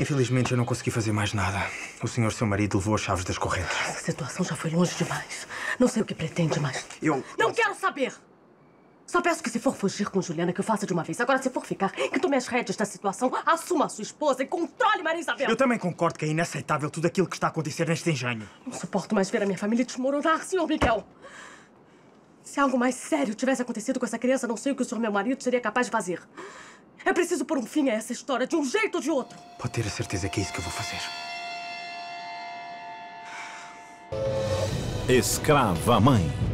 Infelizmente, eu não consegui fazer mais nada. O senhor, seu marido, levou as chaves das correntes. Essa situação já foi longe demais. Não sei o que pretende, mas... Não quero saber! Só peço que, se for fugir com Juliana, que eu faça de uma vez. Agora, se for ficar, que tome as rédeas da situação, assuma a sua esposa e controle Maria Isabel. Eu também concordo que é inaceitável tudo aquilo que está a acontecer neste engenho. Não suporto mais ver a minha família desmoronar, Sr. Miguel. Se algo mais sério tivesse acontecido com essa criança, não sei o que o senhor, meu marido, seria capaz de fazer. É preciso pôr um fim a essa história, de um jeito ou de outro. Pode ter a certeza que é isso que eu vou fazer. Escrava Mãe.